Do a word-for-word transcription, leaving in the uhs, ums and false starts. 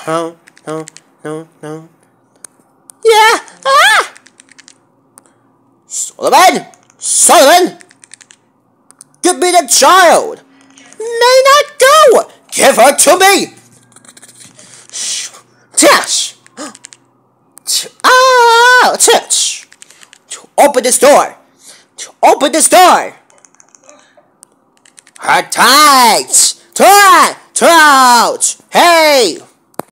No, no, no, no. Yeah! Ah! Solomon! Solomon! Give me the child! May not go! Give her to me! Touch! Ah! Touch! To open this door! To open this door! Her tights! Turn! Turn out! Hey!